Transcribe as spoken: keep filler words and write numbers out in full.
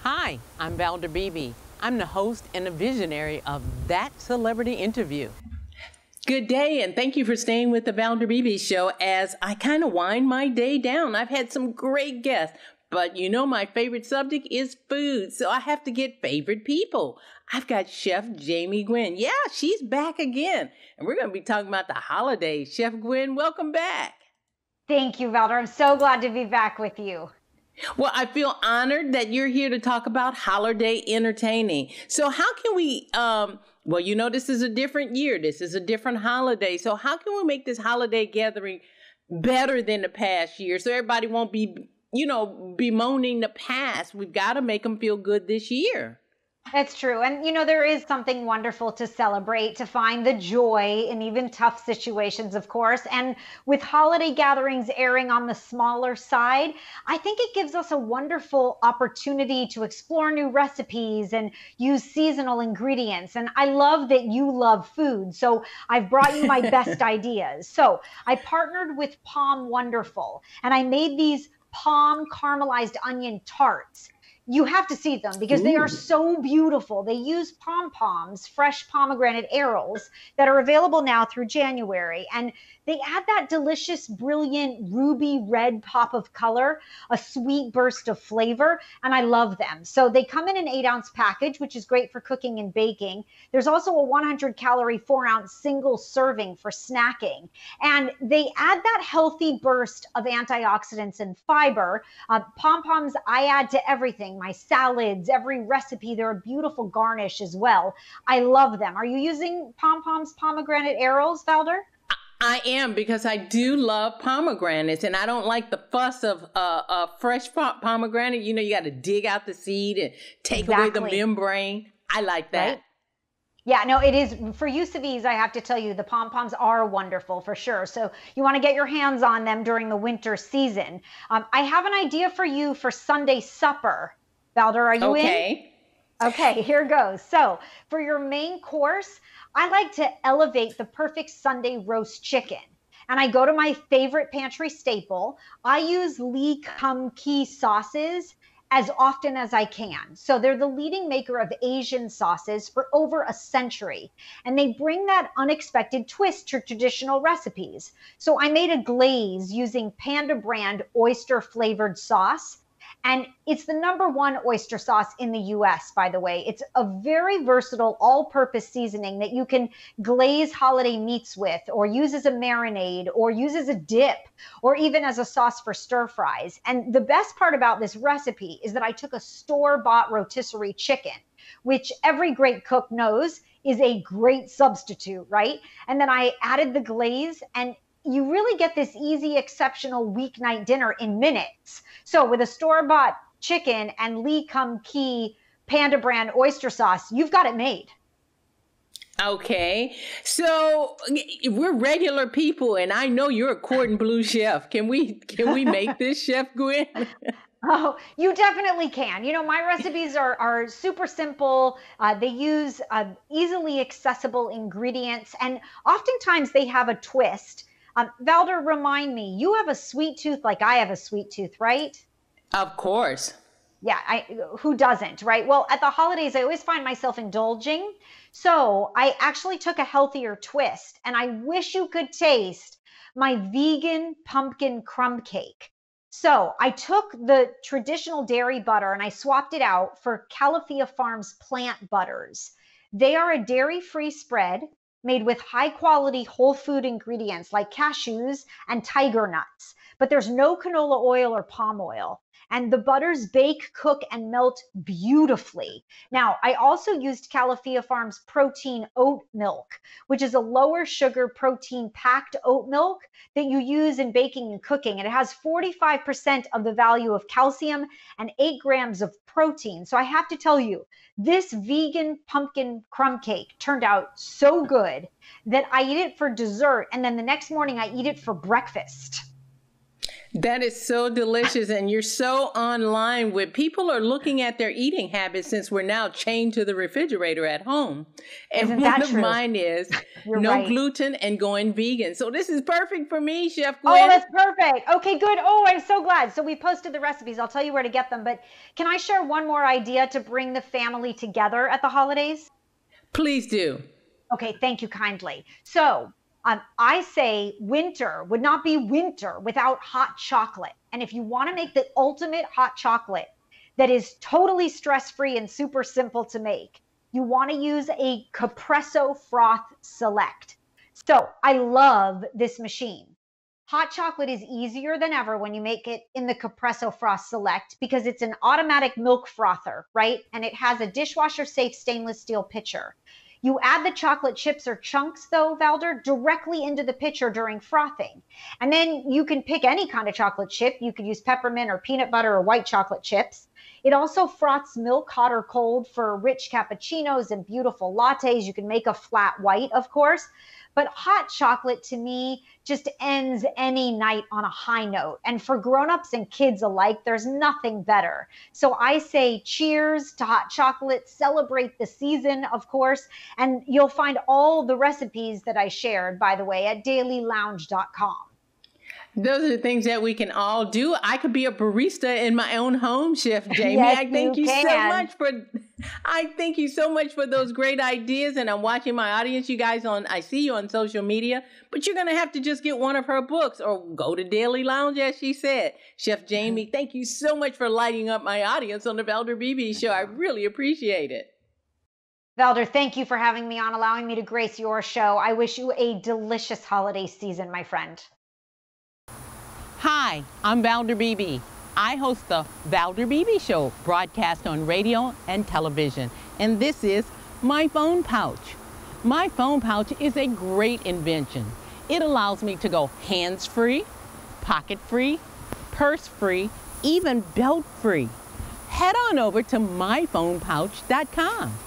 Hi, I'm Valder Beebe. I'm the host and the visionary of That Celebrity Interview. Good day, and thank you for staying with the Valder Beebe Show as I kind of wind my day down. I've had some great guests, but you know my favorite subject is food, so I have to get favorite people. I've got Chef Jamie Gwen. Yeah, she's back again, and we're going to be talking about the holidays. Chef Gwen, welcome back. Thank you, Valder. I'm so glad to be back with you. Well, I feel honored that you're here to talk about holiday entertaining. So how can we, um, well, you know, this is a different year. This is a different holiday. So how can we make this holiday gathering better than the past year so everybody won't be, you know, bemoaning the past? We've got to make them feel good this year. That's true. And, you know, there is something wonderful to celebrate, to find the joy in even tough situations, of course. And with holiday gatherings airing on the smaller side, I think it gives us a wonderful opportunity to explore new recipes and use seasonal ingredients. And I love that you love food. So I've brought you my best ideas. So I partnered with Palm Wonderful, and I made these palm caramelized onion tarts. You have to see them because Ooh. They are so beautiful. They use pom-poms, fresh pomegranate arils that are available now through January. And they add that delicious, brilliant ruby red pop of color, a sweet burst of flavor, and I love them. So they come in an eight ounce package, which is great for cooking and baking. There's also a one hundred calorie four ounce single serving for snacking. And they add that healthy burst of antioxidants and fiber. Uh, pom-poms I add to everything, my salads, every recipe. They're a beautiful garnish as well. I love them. Are you using pom-poms pomegranate arils, Valder? I am, because I do love pomegranates, and I don't like the fuss of uh, a fresh pomegranate. You know, you got to dig out the seed and take exactly. away the membrane. I like that. Right? Yeah, no, it is. For use of ease, I have to tell you, the pom-poms are wonderful for sure. So you want to get your hands on them during the winter season. Um, I have an idea for you for Sunday supper. Valder, are you okay. in? Okay, here goes. So for your main course, I like to elevate the perfect Sunday roast chicken. And I go to my favorite pantry staple. I use Lee Kum Kee sauces as often as I can. So they're the leading maker of Asian sauces for over a century. And they bring that unexpected twist to traditional recipes. So I made a glaze using Panda brand oyster flavored sauce. And it's the number one oyster sauce in the U S, by the way. It's a very versatile all-purpose seasoning that you can glaze holiday meats with, or use as a marinade, or use as a dip, or even as a sauce for stir fries. And the best part about this recipe is that I took a store-bought rotisserie chicken, which every great cook knows is a great substitute, right? And then I added the glaze, and you really get this easy, exceptional weeknight dinner in minutes. So with a store-bought chicken and Lee Kum Kee Panda brand oyster sauce, you've got it made. Okay, so we're regular people, and I know you're a cordon bleu chef. Can we can we make this, Chef Gwen? Oh, you definitely can. You know, my recipes are, are super simple. Uh, they use uh, easily accessible ingredients, and oftentimes they have a twist. Um, Valder, remind me, you have a sweet tooth like I have a sweet tooth, right? Of course. Yeah, I, who doesn't, right? Well, at the holidays, I always find myself indulging. So I actually took a healthier twist, and I wish you could taste my vegan pumpkin crumb cake. So I took the traditional dairy butter and I swapped it out for Califia Farms plant butters. They are a dairy-free spread made with high quality whole food ingredients like cashews and tiger nuts, but there's no canola oil or palm oil. And the butters bake, cook, and melt beautifully. Now, I also used Califia Farms protein oat milk, which is a lower sugar protein packed oat milk that you use in baking and cooking. And it has forty-five percent of the value of calcium and eight grams of protein. So I have to tell you, this vegan pumpkin crumb cake turned out so good that I eat it for dessert. And then the next morning I eat it for breakfast. That is so delicious, and you're so online with people are looking at their eating habits since we're now chained to the refrigerator at home. And Isn't one that of true? mine is You're no right. gluten and going vegan. So this is perfect for me, Chef Gwen. Oh, that's perfect. Okay, good. Oh, I'm so glad. So we posted the recipes. I'll tell you where to get them. But can I share one more idea to bring the family together at the holidays? Please do. Okay, thank you kindly. So um, I say winter would not be winter without hot chocolate. And if you want to make the ultimate hot chocolate that is totally stress-free and super simple to make, you want to use a Capresso Froth Select. So I love this machine. Hot chocolate is easier than ever when you make it in the Capresso Froth Select because it's an automatic milk frother, right? And it has a dishwasher-safe stainless steel pitcher. You add the chocolate chips or chunks, though, Valder, directly into the pitcher during frothing. And then you can pick any kind of chocolate chip. You could use peppermint or peanut butter or white chocolate chips. It also froths milk hot or cold for rich cappuccinos and beautiful lattes. You can make a flat white, of course. But hot chocolate, to me, just ends any night on a high note. And for grown-ups and kids alike, there's nothing better. So I say cheers to hot chocolate, celebrate the season, of course, and you'll find all the recipes that I shared, by the way, at daily lounge dot com. Those are the things that we can all do. I could be a barista in my own home, Chef Jamie. Yes, I thank you you, so can. much for I thank you so much for those great ideas. And I'm watching my audience, you guys on I see you on social media, but you're gonna have to just get one of her books or go to Daily Lounge, as she said. Chef Jamie, thank you so much for lighting up my audience on the Valder Beebe Show. I really appreciate it. Valder, thank you for having me on, allowing me to grace your show. I wish you a delicious holiday season, my friend. Hi, I'm Valder Beebe. I host the Valder Beebe Show, broadcast on radio and television. And this is my phone pouch. My phone pouch is a great invention. It allows me to go hands-free, pocket-free, purse-free, even belt-free. Head on over to my phone pouch dot com.